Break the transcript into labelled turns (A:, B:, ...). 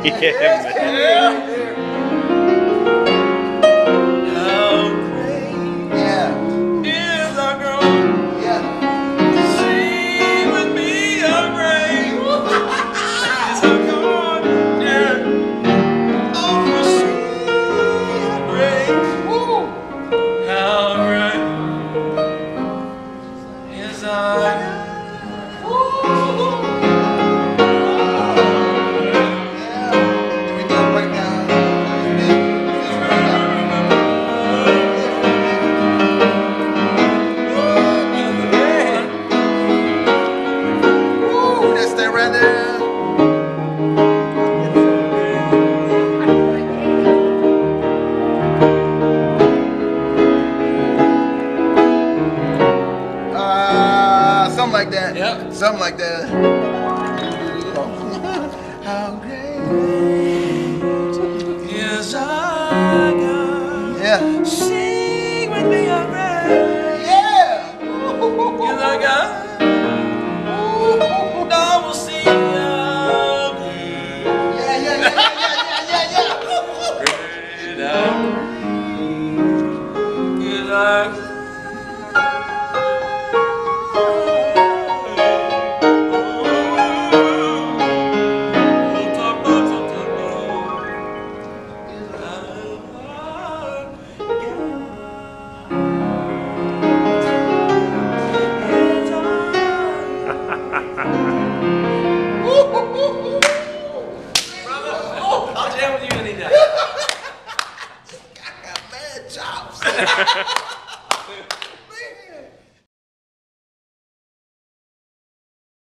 A: Yeah, man.
B: How great is our God? Sing with me, how great is our God? Yeah. Oh, sing how great. How great is our God?
C: Something like that.
B: Yep.
C: Something like that. How great
B: is our God?
C: Yeah.
B: Sing with me, how great
C: Yeah.
B: is our God? Now we'll sing how great.
C: Yeah.
B: Great, how great is our God?
C: I'll jam with you any day. I got mad chops.